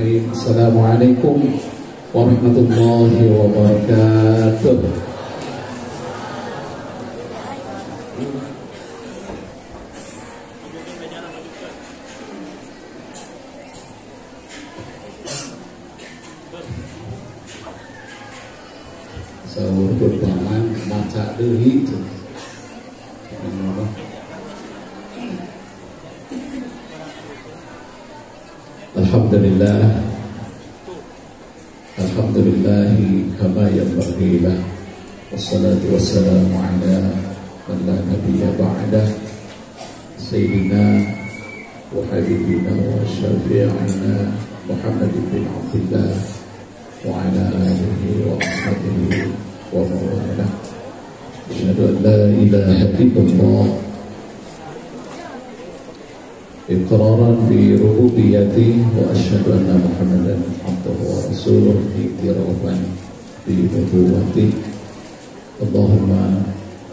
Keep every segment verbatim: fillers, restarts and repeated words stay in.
Bismillahirrahmanirrahim. Assalamualaikum warahmatullahi wabarakatuh. Sahur berjalan maca deui. Alhamdulillah, Alhamdulillah kama yanbaghi lah. Wassalatu wassalamu ala man la nabiyya ba'dah, Sayyidina wa habibina wa syafi'ina Muhammad bin Abdullah wa ala alihi wa ashabihi wa mawala. Asyhadu an la ilaha illallah iqraran bi rububiyyati wa asyhadu anna Muhammadan abduhu wa rasuluh iqraran bi nubuwwati. Allahumma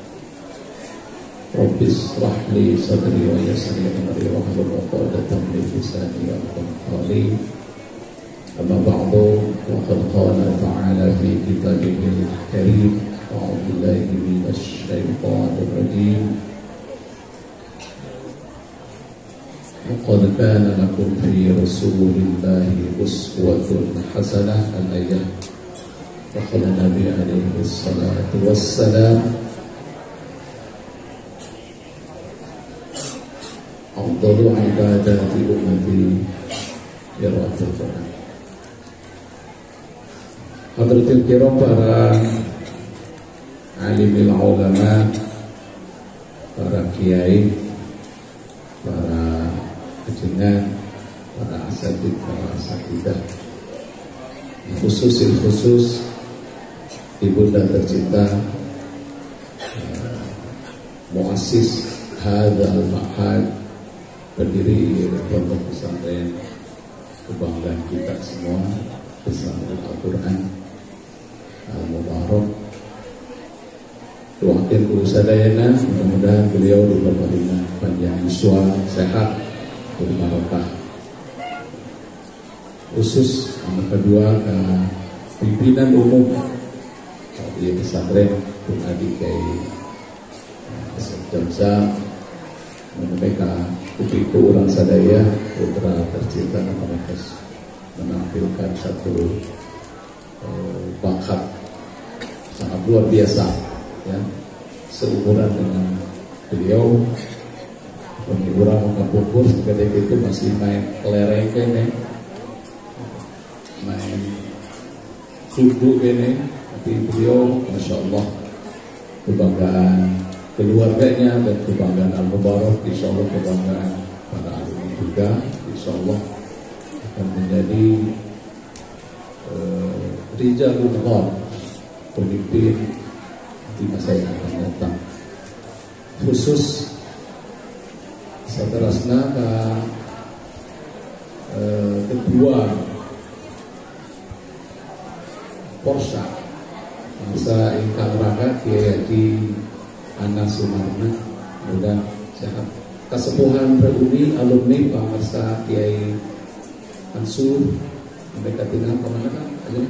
rabbi shrah li sadri wa yassir li amri wahlul 'uqdatam min lisani yafqahu qawli. Amma ba'du, wa qad qala ta'ala fi kitabihil karim, a'udzu billahi minasy syaithanir rajim. Qad kana lakum fi rasulillahi uswatun hasanah. Al-ayah. Wa qala Nabi alaihi salatu wassalam, afdalu ibadati ummati qiraatul Qur'an. Hadratil kiram, para alimil ulama, para kiai, para dengan para asatid, para asatidah, khusus khusus ibunda tercinta, uh, muassis hadzal ma'had, pendiri pondok pesantren kebanggaan kita semua, pesantren Al-Quran Al-Mubarak. Doakan guru sadayana, mudah-mudahan beliau diberi panjang yuswa, sehat, berbarokah. Khusus nomor kedua ke pimpinan umum di pesantren Bung Adi Kiai Asep Jamsa, mereka putriku orang sadaya, putra tercinta, mereka menampilkan satu uh, bakat sangat luar biasa, ya, seumuran dengan beliau. Penghiburan mengapur ketika itu masih main kelereng kene, main sudu kene, tapi beliau masya Allah kebanggaan keluarganya dan kebanggaan Al-Mubarak, insya Allah kebanggaan para alumni juga, insya Allah akan menjadi uh, Rijalul Ghar, pemimpin di masa yang akan datang. Khusus saudara-saudara ke eh, kedua Porsa masa ingkang raga Kiai Haji Anas Sumarna, mudah sehat. Kesepuhan reuni alumni Pamarsa Kiai Ansur, mereka tinggal kemana kan aja.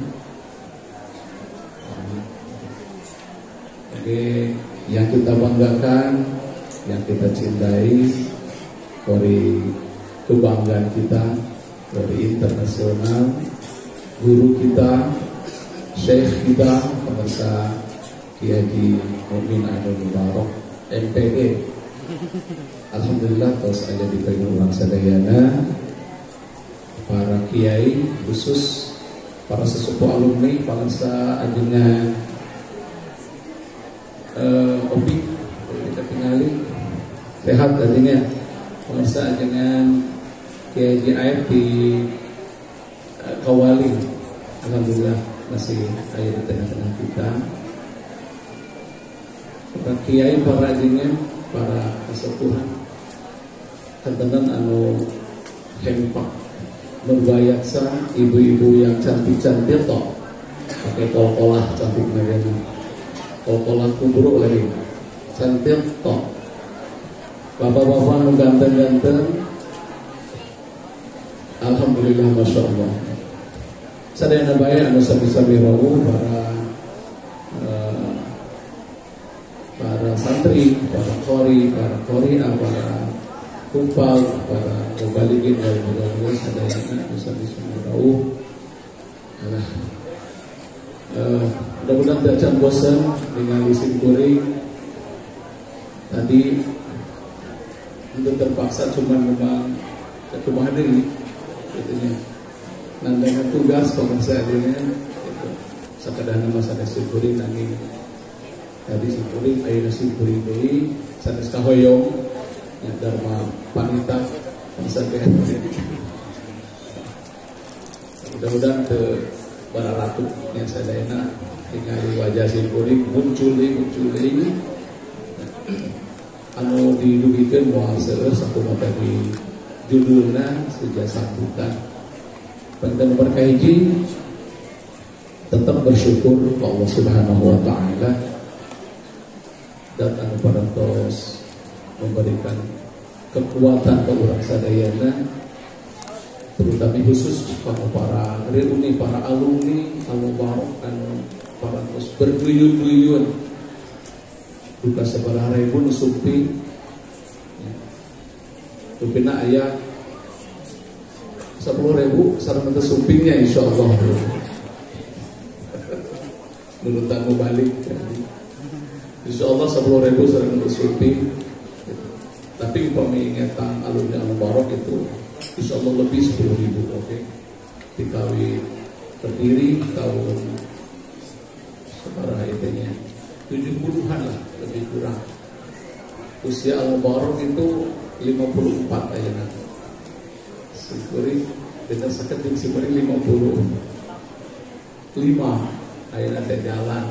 Oke, yang kita banggakan, yang kita cintai, dari kebanggaan kita, dari internasional, guru kita, syekh kita, pemirsa Kiai Haji Mu'min Ainul Mubarak M P G. Alhamdulillah terus aja diterima ulang sadayana, para kiai, khusus para sesepuh alumni, pemirsa ajengan uh, Obi, kita tinggali sehat tadinya. Pemirsa dengan Kiai Haji Aib di uh, Kawali, alhamdulillah masih ada di tengah-tengah kita. Para kiai, para ajengan, para kesepuhan, ketenan anu hempak, berbayaksa, ibu-ibu yang cantik-cantik toh, pakai kol-kolah cantik mereka, kol-kolah kubur lagi, cantik toh. Bapak-bapak nu ganteng-ganteng, Alhamdulillah, masya Allah. Sadayana bae anu sami-sami rawuh para uh, para santri, para qori, para qori'ah, para kumpal, para mubalighin wal mubalighat sadayana anu sami-sami rawuh. Nah, uh, mudah-mudahan tidak jangan bosan dengan isim kuring. Tadi untuk terpaksa cuma memang cuma hadir katanya nandanya tugas pemirsa adanya gitu. Sakadana masa nasi kuring nanging tadi si kuring ayeuna nasi kuring deui sanes kahoyong nya dharma panita bisa ke mudah-mudahan ke para ratu yang sadayana ningali wajah si kuring muncul deui muncul deui anu didugikeun moal seueur sakumaha tadi judulna sejak sambutan. Penting nomor kahiji tetap bersyukur ke Allah Subhanahu wa taala dan anu parantos memberikan kekuatan ke urang sadayana, terutama khusus kepada para reuni, para alumni anu barok anu parantos berduyun-duyun duka sabaraha ribu nu supi rupina ayat sepuluh ribu sareng teu sumpingnya insyaallah. Dulu tamu balik insyaallah sepuluh ribu sareng teu sumping. Tapi upami ngetang alumni al-mubarak itu insyaallah lebih sepuluh ribu. Oke. Okay? Dikawi berdiri tahun sabaraha itunya tujuh puluhan lah lebih kurang. Usia al-mubarak itu lima puluh empat ayeuna. Syukuri dengan seketik syukuri lima puluh lima ayeuna teh jalan.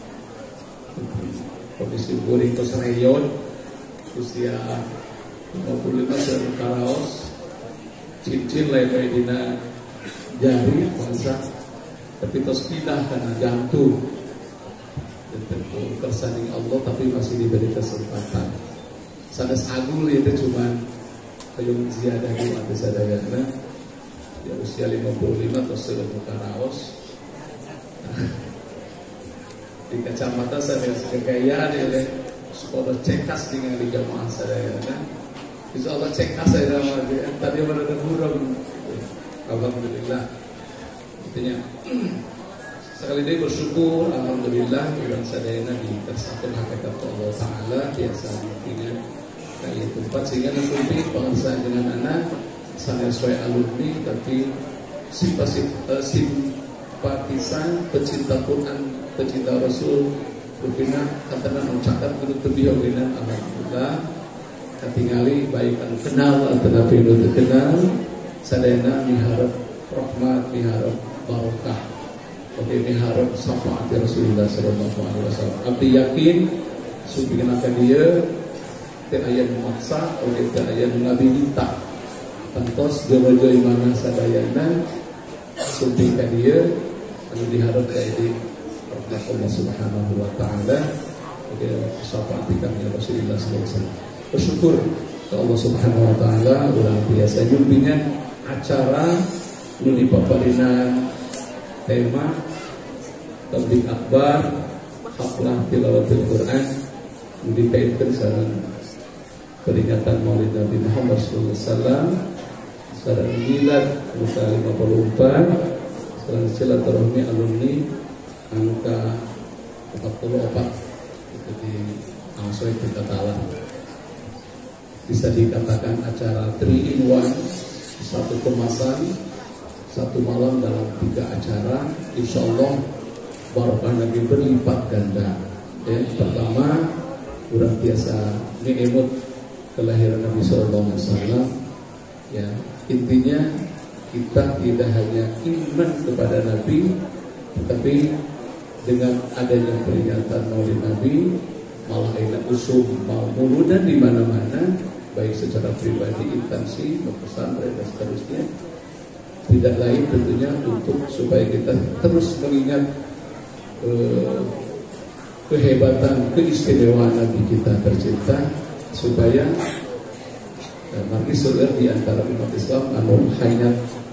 Komisi syukuri tos reyon usia lima puluh lima sareng karaos cincin lain wae dina jari bangsa tapi tos pindah kana jantung. Tentu kersanding Allah tapi masih diberi kesempatan. Sanes agul itu cuman kayung ziyadah di mati sadayana ya usia lima puluh lima atau seribu karaos. Di kacamata sanes kekayaan oleh sekolah cekas dengan di jamaah sadayana. Insyaallah cekas saya nama tadi mana ada burung. Alhamdulillah. Intinya sekali lagi bersyukur alhamdulillah orang sadayana di tersapun hakikat Allah Ta'ala biasa mungkin kayak tempat sehingga nanti bangsa dengan anak sana sesuai alumni tapi simpatisan pecinta Quran pecinta Rasul rupina katana mengucapkan untuk terbiau dengan alhamdulillah ketinggali baik anu kenal atau tapi anu kenal sadayana miharap rahmat miharap barokah. Oke, miharap syafaat Rasulullah sallallahu alaihi wasallam. Abdi yakin supaya akan dia teu aya memaksa oleh teu aya nabi minta. Pantos jowo-jowo mana sadayana supaya ka dia anu diharap ka di Allah Subhanahu wa taala. Oke, syafaat kami Rasulullah sallallahu alaihi wasallam. Bersyukur ke Allah Subhanahu wa taala ulah biasa jumpingan acara nu dipaparina tema tabligh akbar haflah tilawatul Quran dikaitkan dengan peringatan Maulid Nabi Muhammad sallallahu alaihi wasallam sareng milad angka lima puluh empat sareng silaturahmi alumni angka empat puluh empat itu di Angsoy kita talan bisa dikatakan acara three in one satu kemasan satu malam dalam tiga acara, insya Allah barokah Nabi berlipat ganda. Ya, pertama, urang biasa menyebut kelahiran Nabi Sallallahu Alaihi Wasallam. Ya, intinya kita tidak hanya iman kepada Nabi, tetapi dengan adanya peringatan Maulid Nabi, malah enak usum mauludan di mana-mana, baik secara pribadi, instansi, pesantren dan seterusnya. Tidak lain tentunya untuk supaya kita terus mengingat eh, kehebatan, keistimewaan Nabi kita tercinta, supaya eh, margi saudara di antara umat Islam anu hayat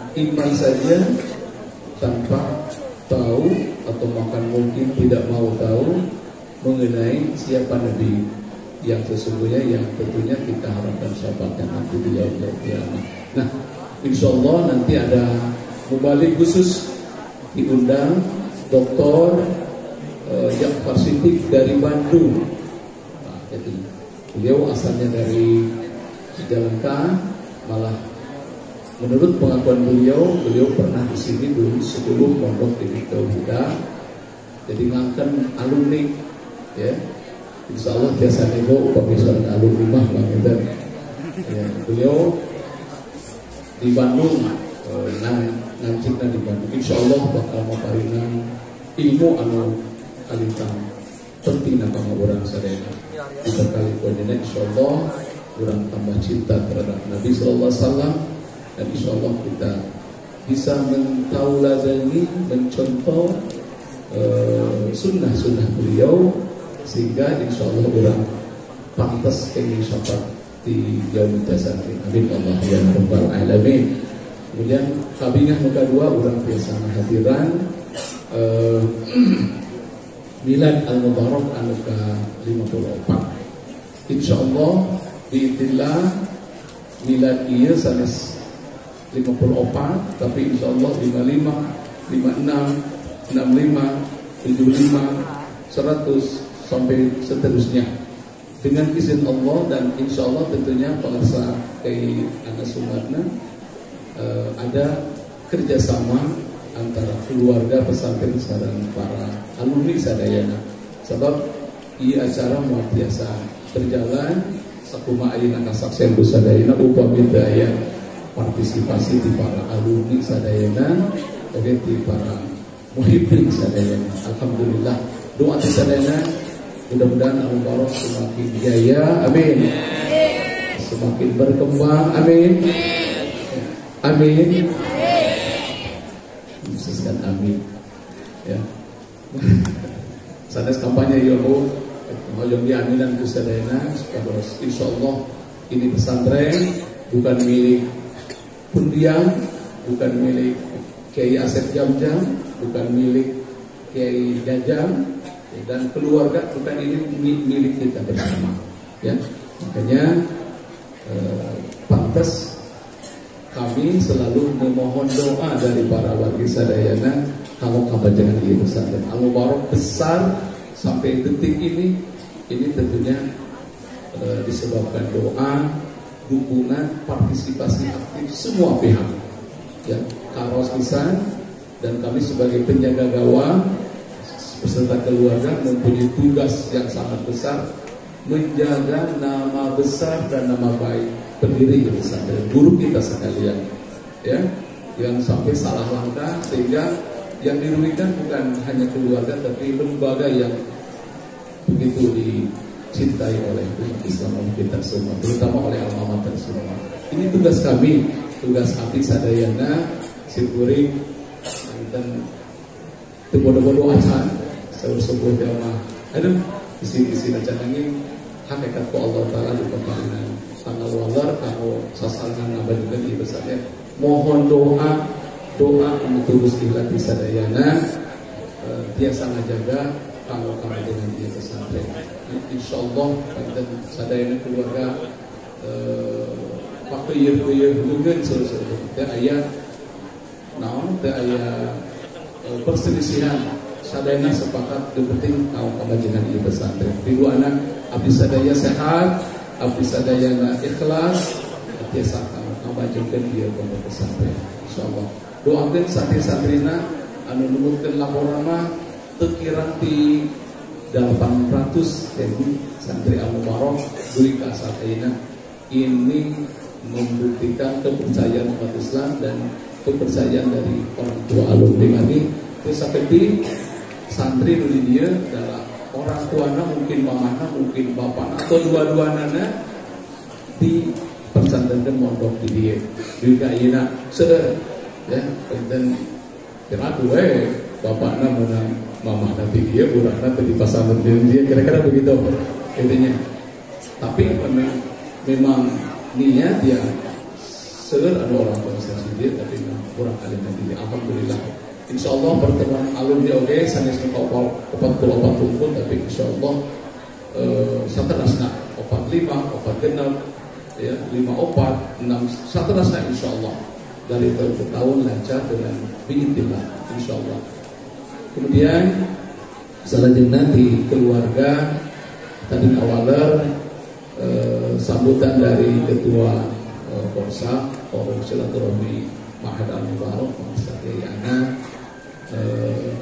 iman saja tanpa tahu atau bahkan mungkin tidak mau tahu mengenai siapa Nabi yang sesungguhnya, yang tentunya kita harapkan syafaatnya nanti di yaumul qiyamah. Nah, insya Allah nanti ada mubalik khusus diundang doktor uh, yang Sidik dari Bandung. Nah, jadi beliau asalnya dari Cijalengka, malah menurut pengakuan beliau, beliau pernah di sini dulu sebelum mondok di Tauhida, jadi ngangken alumni, ya. Insya Allah biasanya itu pemisahan alumni mah bang Eder. Ya, beliau di Bandung, eh, nang ngancingna di Bandung. Insya Allah bakal maparinan ilmu anu kalintang penting nama orang sadaya. Kita kali kodenya insya Allah orang tambah cinta terhadap Nabi Sallallahu Alaihi Wasallam, dan insya Allah kita bisa mentauladani, mencontoh uh, sunnah-sunnah beliau, sehingga insya Allah orang pantas ingin syafaat di yaumul tasawuf. Amin Allah ya rabbal alamin. Kemudian kabinah muka dua orang biasa hadiran uh, milad al-mubarak anu ka lima puluh empat. Insya Allah biidznillah milad ieu sanes lima puluh empat, tapi insya Allah lima puluh lima, lima puluh enam, enam puluh lima, tujuh puluh lima, seratus sampai seterusnya dengan izin Allah. Dan insya Allah tentunya pengarsa Kiai Anas Sumarna uh, ada kerjasama antara keluarga pesantren sareng para alumni sadayana, sebab ieu acara luar biasa berjalan sakuma ayeuna kasaksen sadayana upami daya partisipasi di para alumni sadayana, oke, di para muhibbin sadayana. Alhamdulillah, doa di sadayana mudah-mudahan al-mubarak semakin jaya, amin, semakin berkembang, amin, amin, khususkan amin, ya. Sanes kampanye ilmu yang diaminan ku sadayana, terus insya Allah ini pesantren bukan milik pundian, bukan milik Kiai Asep Jamjam, bukan milik Kiai Jajam, dan keluarga, bukan, ini milik kita bersama, ya. Makanya eh, pantas kami selalu memohon doa dari para warga sadayana kalau kabajangan ini pesantren al-mubarak besar sampai detik ini. Ini tentunya eh, disebabkan doa, dukungan, partisipasi aktif semua pihak, ya, karos pisan, dan kami sebagai penjaga gawang beserta keluarga mempunyai tugas yang sangat besar menjaga nama besar dan nama baik pendiri pesantren, guru kita sekalian, ya, yang sampai salah langkah sehingga yang dirugikan bukan hanya keluarga tapi lembaga yang begitu dicintai oleh umat Islam kita semua, terutama oleh alma mater semua. Ini tugas kami, tugas abdi sadayana sikuring dan bodoh-bodoh acan sebuah jamaah. Aduh, isi-isi acan ini hakikat ku Allah Ta'ala di pertanyaan tanggal walar kalau sasaran abadikan di besarnya. Mohon doa, doa untuk tulus ikhlas di sadayana, uh, tiasa ngajaga kalau kami dengan dia pesantren. Insya Allah dan sadayana keluarga waktu iya iya mungkin sesuatu tidak ayah, naon tidak ayah perselisihan. Sadayana sepakat yang penting kalau kami dengan dia pesantren. Dua anak abdi sadaya sehat, abdi sadayana ikhlas, tiasa kalau kami dengan dia pesantren. Insya Allah. Doakan santri-santrina anu numutkeun laporan mah tekirang di delapan ratus ribu santri al-mubarak beri kasar ini membuktikan kepercayaan umat Islam dan kepercayaan dari orang tua alumni ini. Terus seperti santri dulu dia adalah orang tuanya, mungkin mamana, mungkin bapak atau dua-duanya di pesantren mondok di dia juga ina sudah, ya, dan kira gue bapaknya menang mama nanti dia burak nanti di pasar dia, kira-kira begitu intinya. Tapi memang, memang niat ya seueur anu orang tua sendiri tapi kurang alim nanti. Alhamdulillah. Insyaallah pertemuan alumni oge sanes ngopal empat puluh empat unggul tapi insyaallah eh saterasna empat puluh lima, empat puluh enam ya lima puluh empat, enam saterasna insyaallah dari tahun ke tahun lancar dengan biidznillah insyaallah. Kemudian selanjutnya di keluarga tadi awaler eh, sambutan dari ketua eh, Korsa Forum Silaturahmi Ma'had Al-Mubarak Pak Ustaz Yana eh,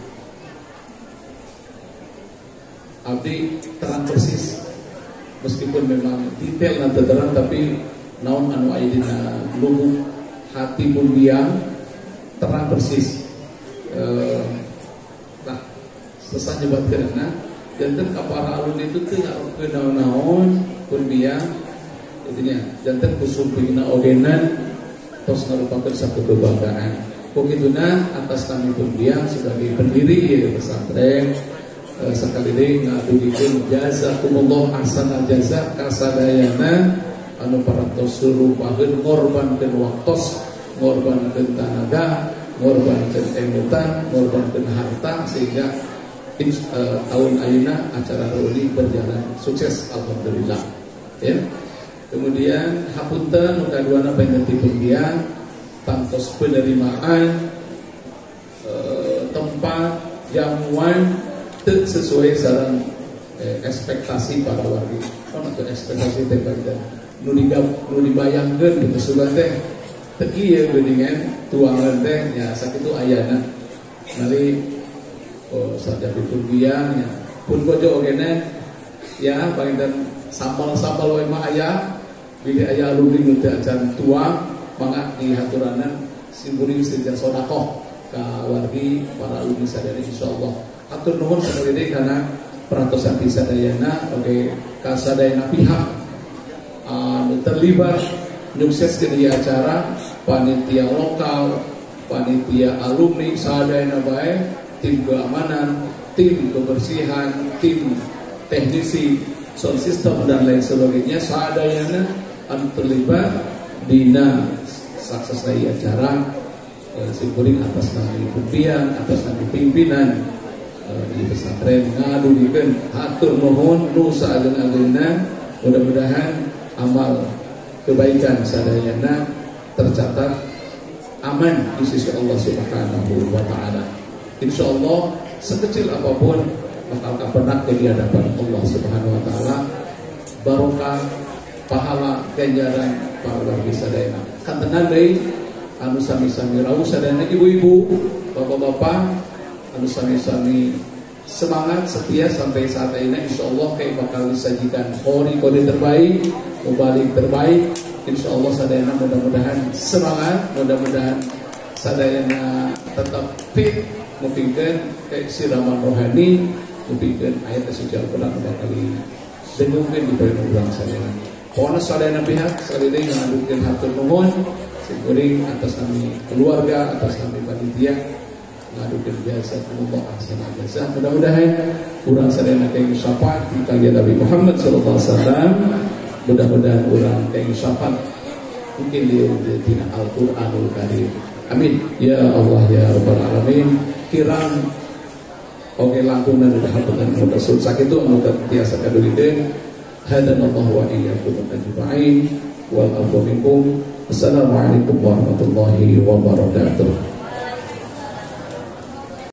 abdi terang persis meskipun memang detail nanti terang tapi naon anu ayeuna lubuk hati pun biang terang persis eh, nah selesai nyebatkeun na janten kapara alun itu teu ngarukeun naon-naon pun biang intinya janten kusumpingna ogenan tos ngarupakeun satu kebanggaan. Pokituna atas kami pun biang sebagai pendiri ya pesantren eh, sekali deui ngadugikeun jazakumullah ahsanal jaza kasadayana anu parantos rupakeun ngorbankeun waktos, ngorbankeun tenaga, ngorbankeun emutan, ngorbankeun harta sehingga uh, tahun ayeuna acara ini berjalan sukses alhamdulillah. Ya. Kemudian hapunten nu kaduana panjenengan pembiang tantos penerimaan eh, tempat jamuan teu sesuai sareng eh, ekspektasi para wargi. Ono teh ekspektasi teh bagian nu digab nu dibayangkeun gitu sugan teh teu kieu geuningan tuangan teh nya sakitu ayana. Mari oh saja pembiang nya pun bojo ogena ya panginten sambal-sambal wae mah aya bila aya alumni nu teu acan tua mangga dihaturanan simburing sejen sedekah ka wargi para alumni sadaya insyaallah. Atur nuhun sakali kana perantosan di sadayana oge ka sadayana pihak anu terlibat nyukseskeun ieu acara panitia lokal, panitia alumni sadayana bae, tim keamanan, tim kebersihan, tim teknisi sound system dan lain sebagainya sadayana anu terlibat dina sukses dari acara eh, simpuring atas nama pimpinan, atas nama pimpinan eh, di pesantren ngadugikeun hatur nuhun nu saageung-ageungna mudah-mudahan amal kebaikan sadayana tercatat aman di sisi Allah Subhanahu wa taala. Insyaallah sekecil apapun bakal kapenak di hadapan Allah Subhanahu wa taala barokah pahala ganjaran para wargi sadayana. Kantenan deui anu sami-sami rawuh sadayana ibu-ibu, bapak-bapak anu sami-sami semangat setia sampai saat ini insyaallah kayak bakal disajikan khori kode terbaik, mubalik terbaik. Insyaallah sadayana mudah-mudahan semangat, mudah-mudahan sadayana tetap fit mupikeun keisiraman rohani, mupikeun ayat suci Al-Qur'an bakal dengungkeun di bawah urang sadayana. Pokoknya sadayana pihak sekali lagi ngadukeun hatur nuhun simkuring atas nama keluarga, atas nama panitia ngadukeun jasa kumullah ahsanal jasa. Mudah-mudahan urang sadayana kaya syafaat di kalian Nabi Muhammad sallallahu alaihi wasallam. Mudah-mudahan urang kaya syafaat mungkin di dina Al-Qur'anul Karim. Amin. Ya Allah ya Rabbal alamin. Kirang oke langkung dan hapunten mudah sakitu anu tiasa kadulikeun. Hadanallahu wa iyyakum ajma'in wal afwa minkum. Assalamualaikum warahmatullahi wabarakatuh.